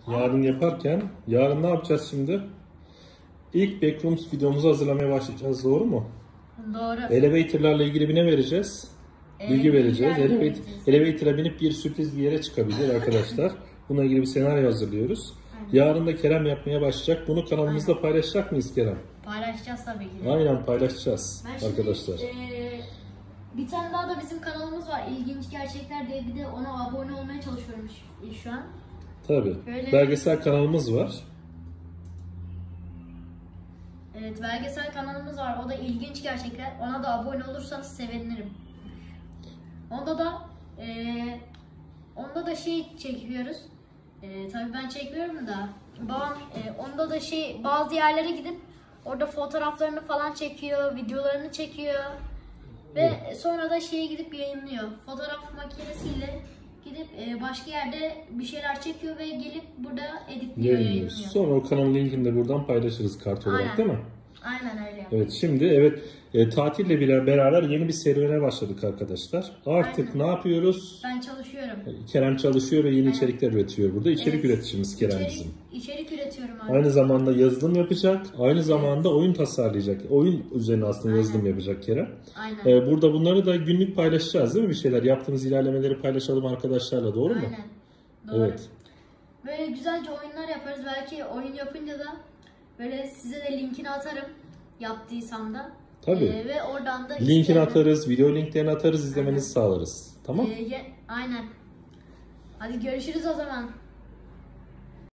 Yarın yaparken, yarın ne yapacağız şimdi? İlk Backrooms videomuzu hazırlamaya başlayacağız, doğru mu? Doğru. Elevator'larla ilgili bir ne vereceğiz? Bilgi vereceğiz. Elevator'a binip bir sürpriz bir yere çıkabilir arkadaşlar. Bununla ilgili bir senaryo hazırlıyoruz. Yarın da Kerem yapmaya başlayacak. Bunu kanalımızda paylaşacak mıyız Kerem? Paylaşacağız tabii ki de. Aynen paylaşacağız arkadaşlar. Bir tane daha da bizim kanalımız var. İlginç Gerçekler diye, bir de ona abone olmaya çalışıyorum şu an. Tabii. Böyle... Belgesel kanalımız var. Evet, belgesel kanalımız var. O da İlginç Gerçekler. Ona da abone olursanız sevinirim. Onda da şey çekiyoruz. Tabii ben çekmiyorum da. Babam onda da bazı yerlere gidip orada fotoğraflarını falan çekiyor, videolarını çekiyor. Ve sonra da gidip yayınlıyor. Fotoğraf makinesiyle gidip başka yerde bir şeyler çekiyor ve gelip burada editliyor, yayınlıyor. Sonra o kanalın linkini de buradan paylaşırız kart olarak, değil mi? Aynen öyle. Evet, şimdi tatille beraber yeni bir serüvene başladık arkadaşlar. Artık ne yapıyoruz? Ben çalışıyorum. Kerem çalışıyor ve yeni içerikler üretiyor burada. İçerik üreticimiz Kerem bizim. İçerik üretiyorum abi. Aynı zamanda yazılım yapacak. Aynı zamanda oyun tasarlayacak. Oyun üzerine aslında yazılım yapacak Kerem. Aynen. Burada bunları da günlük paylaşacağız, değil mi? Bir şeyler yaptığımız ilerlemeleri paylaşalım arkadaşlarla, doğru mu? Aynen. Doğru. Evet. Böyle güzelce oyunlar yaparız. Belki oyun yapınca da böyle size de linkini atarım, yaptıysam da. Tabii. Ve oradan da linkini atarız, video linklerini atarız, izlemenizi sağlarız. Tamam? Aynen. Hadi görüşürüz o zaman.